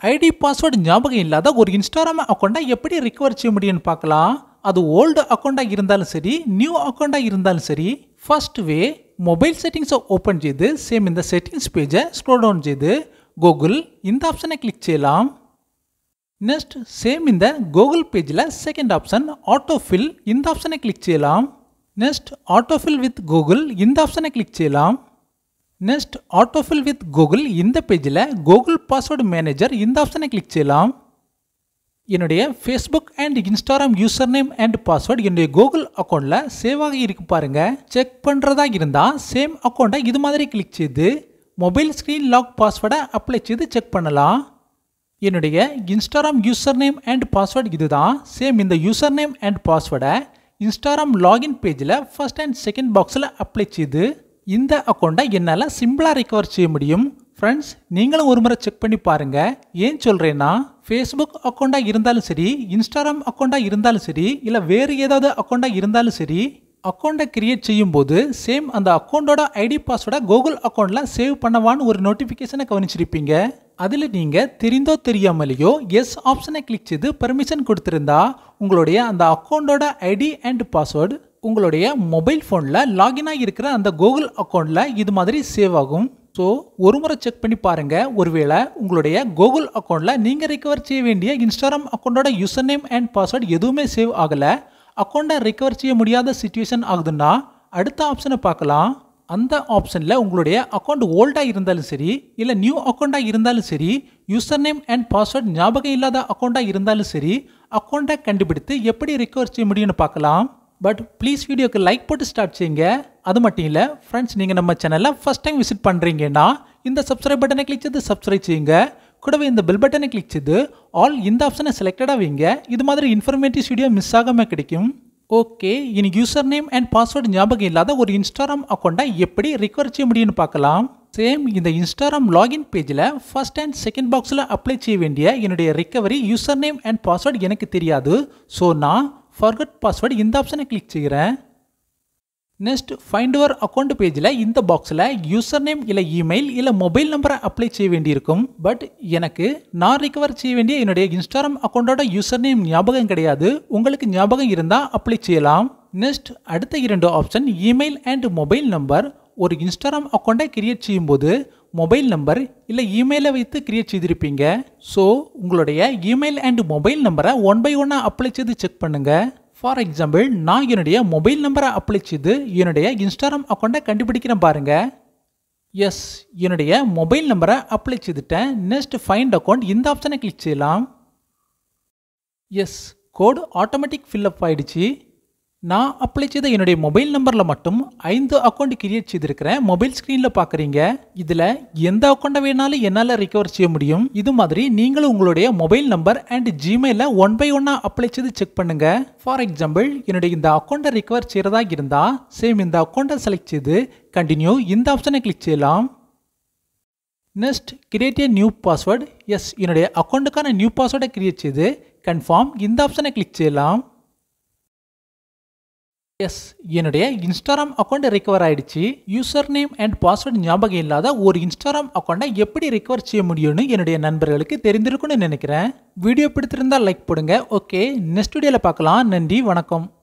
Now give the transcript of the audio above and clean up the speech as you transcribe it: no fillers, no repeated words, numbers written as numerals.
ID password ஞாபகம் இல்லாத ஒரு இன்ஸ்டாகிராம் அக்கௌண்ட்டை எப்படி ரிகவர் செய்ய முடியும்னு பார்க்கலாம். அது ஓல்டு அக்கௌண்ட்டாக இருந்தாலும் சரி, நியூ அக்கௌண்ட்டாக இருந்தாலும் சரி. ஃபர்ஸ்ட் வே, மொபைல் செட்டிங்ஸை ஓப்பன் செய்து சேம் இந்த செட்டிங்ஸ் பேஜை ஸ்க்ரோல் டவுன் செய்து கூகுள் இந்த ஆப்ஷனை கிளிக் செய்யலாம். நெக்ஸ்ட் சேம் இந்த கூகுள் பேஜில் செகண்ட் ஆப்ஷன் ஆட்டோஃபில் இந்த ஆப்ஷனை கிளிக் செய்யலாம். நெக்ஸ்ட் ஆட்டோஃபில் வித் கூகுள் இந்த ஆப்ஷனை கிளிக் செய்யலாம். நெக்ஸ்ட் ஆட்டோஃபில் வித் கூகுள் இந்த பேஜில் கூகுள் பாஸ்வேர்டு மேனேஜர் இந்த ஆப்ஷனை கிளிக் செய்யலாம். என்னுடைய Facebook and Instagram user name and password என்னுடைய கூகுள் அக்கௌண்ட்டில் சேவ் ஆகி இருக்கு பாருங்க. செக் பண்ணுறதா இருந்தால் சேம் அக்கௌண்ட்டை இது மாதிரி கிளிக் செய்து மொபைல் ஸ்க்ரீன் லாக் பாஸ்வேர்டை அப்ளை செய்து செக் பண்ணலாம். என்னுடைய Instagram user name and password இதுதான். சேம் இந்த யூசர் நேம் அண்ட் பாஸ்வேர்டை இன்ஸ்டாகிராம் லாகின் பேஜில் ஃபர்ஸ்ட் அண்ட் செகண்ட் பாக்ஸில் அப்ளை செய்து இந்த அக்கௌண்ட்டை என்னால் சிம்பிளாக ரிகவர் செய்ய முடியும். ஃப்ரெண்ட்ஸ், நீங்களும் ஒரு முறை செக் பண்ணி பாருங்கள். ஏன் சொல்கிறேன்னா, ஃபேஸ்புக் அக்கௌண்ட்டாக இருந்தாலும் சரி, இன்ஸ்டாகிராம் அக்கௌண்ட்டாக இருந்தாலும் சரி, இல்லை வேறு ஏதாவது அக்கௌண்ட்டாக இருந்தாலும் சரி, அக்கௌண்ட்டை கிரியேட் செய்யும்போது சேம் அந்த அக்கௌண்ட்டோட ஐடி பாஸ்வேர்டை கூகுள் அக்கௌண்ட்டில் சேவ் பண்ணவான்னு ஒரு நோட்டிஃபிகேஷனை கவனிச்சிருப்பீங்க. அதில் நீங்கள் தெரிந்தோ தெரியாமலேயோ எஸ் ஆப்ஷனை கிளிக் செய்து பெர்மிஷன் கொடுத்துருந்தா உங்களுடைய அந்த அக்கௌண்ட்டோட ஐடி அண்ட் பாஸ்வேர்டு உங்களுடைய மொபைல் ஃபோனில் லாகினாக இருக்கிற அந்த கூகுள் அக்கௌண்ட்டில் இது மாதிரி சேவ் ஆகும். ஸோ ஒரு முறை செக் பண்ணி பாருங்கள். ஒருவேளை உங்களுடைய கூகுள் அக்கௌண்ட்டில் நீங்கள் ரிகவர் செய்ய வேண்டிய இன்ஸ்டாகிராம் அக்கௌண்ட்டோட யூசர் நேம் அண்ட் பாஸ்வேர்டு எதுவுமே சேவ் ஆகலை, அக்கௌண்ட்டை ரிகவர் செய்ய முடியாத சிச்சுவேஷன் ஆகுதுன்னா அடுத்த ஆப்ஷனை பார்க்கலாம். அந்த ஆப்ஷனில் உங்களுடைய அக்கௌண்ட் ஓல்டாக இருந்தாலும் சரி, இல்லை நியூ அக்கௌண்ட்டாக இருந்தாலும் சரி, யூசர் நேம் அண்ட் பாஸ்வேர்டு ஞாபகம் இல்லாத அக்கௌண்ட்டாக இருந்தாலும் சரி, அக்கௌண்ட்டை கண்டுபிடித்து எப்படி ரிகவர் செய்ய முடியும்னு பார்க்கலாம். பட் ப்ளீஸ் வீடியோக்கு லைக் போட்டு ஸ்டார்ட் செய்யுங்க. அது மட்டும் இல்லை ஃப்ரெண்ட்ஸ், நீங்கள் நம்ம சேனலில் ஃபஸ்ட் டைம் விசிட் பண்ணுறீங்கன்னா இந்த சப்ஸ்கிரைப் பட்டனை கிளிக் செய்து சப்ஸ்கிரைப் செய்யுங்க. கூடவே இந்த பெல் பட்டனை கிளிக் செய்து ஆல் இந்த ஆப்ஷனை செலக்டடாக வைங்க. இது மாதிரி இன்ஃபர்மேட்டிவ் வீடியோ மிஸ் ஆகாமல் கிடைக்கும். ஓகே, இனி யூசர் நேம் அண்ட் பாஸ்வேர்டு ஞாபகம் இல்லாத ஒரு இன்ஸ்டாகிராம் அக்கௌண்ட்டை எப்படி ரிகவர் செய்ய முடியும்னு பார்க்கலாம். சேம் இந்த இன்ஸ்டாகிராம் லாகின் பேஜில் ஃபர்ஸ்ட் அண்ட் செகண்ட் பாக்ஸில் அப்ளை செய்ய வேண்டிய என்னுடைய recovery user name and password எனக்கு தெரியாது. ஸோ நான் ஃபர்கட் பாஸ்வேர்டு இந்த ஆப்ஷனை கிளிக் செய்கிறேன். நெக்ஸ்ட் ஃபைண்ட் யுவர் அக்கௌண்ட் பேஜில் இந்த பாக்ஸில் யூசர் நேம் இல்லை இமெயில் இல்லை மொபைல் நம்பரை அப்ளை செய்ய வேண்டியிருக்கும். பட் எனக்கு நான் ரிகவர் செய்ய வேண்டிய என்னுடைய இன்ஸ்டாகிராம் அக்கௌண்ட்டோட யூசர் நேம் ஞாபகம் கிடையாது. உங்களுக்கு ஞாபகம் இருந்தால் அப்ளை செய்யலாம். நெக்ஸ்ட் அடுத்த இரண்டு option email and mobile number. ஒரு இன்ஸ்டாகிராம் அக்கௌண்ட்டை கிரியேட் செய்யும்போது மொபைல் நம்பர் இல்லை இமெயிலை வைத்து கிரியேட் செய்திருப்பீங்க. ஸோ உங்களுடைய இமெயில் அண்ட் மொபைல் நம்பரை ஒன் பை ஒன்னாக அப்ளை செய்து செக் பண்ணுங்கள். ஃபார் எக்ஸாம்பிள், நான் என்னுடைய மொபைல் நம்பரை அப்ளை செய்து என்னுடைய இன்ஸ்டாகிராம் அக்கௌண்ட்டை கண்டுபிடிக்கிறேன் பாருங்கள். எஸ், என்னுடைய மொபைல் நம்பரை அப்ளை செய்துட்டேன். நெக்ஸ்ட் ஃபைண்ட் அக்கௌண்ட் இந்த ஆப்ஷனை கிளிக் செய்யலாம். எஸ், கோட் ஆட்டோமேட்டிக் ஃபில்அப் ஆகிடுச்சு. நான் அப்ளை செய்த என்னுடைய மொபைல் நம்பரில் மட்டும் 5 அக்கௌண்ட் கிரியேட் செய்திருக்கிறேன். மொபைல் ஸ்க்ரீனில் பார்க்குறீங்க. இதில் எந்த அக்கௌண்ட்டை வேணாலும் என்னால் ரிகவர் செய்ய முடியும். இது மாதிரி நீங்களும் உங்களுடைய மொபைல் நம்பர் அண்ட் ஜிமெயிலில் ஒன் பை ஒன்னாக அப்ளை செய்து செக் பண்ணுங்கள். ஃபார் எக்ஸாம்பிள், என்னுடைய இந்த அக்கௌண்ட்டை ரிகவர் செய்கிறதா இருந்தால் சேம் இந்த அக்கௌண்ட்டை செலக்ட் செய்து கண்டினியூ இந்த ஆப்ஷனை கிளிக் செய்யலாம். Next create a new password. Yes, என்னுடைய அக்கௌண்ட்டுக்கான நியூ பாஸ்வேர்டை கிரியேட் செய்து கன்ஃபார்ம் இந்த ஆப்ஷனை கிளிக் செய்யலாம். எஸ், என்னுடைய இன்ஸ்டாகிராம் அக்கௌண்ட் ரிகவர் ஆயிடுச்சு. யூசர் நேம் அண்ட் பாஸ்வேர்டு ஞாபகம் இல்லாத ஒரு இன்ஸ்டாகிராம் அக்கௌண்ட்டை எப்படி ரிகவர் செய்ய முடியும்னு என்னுடைய நண்பர்களுக்கு தெரிந்திருக்கும்னு நினைக்கிறேன். வீடியோ பிடித்திருந்தால் லைக் போடுங்க. ஓகே, நெக்ஸ்ட் வீடியோவில் பார்க்கலாம். நன்றி, வணக்கம்.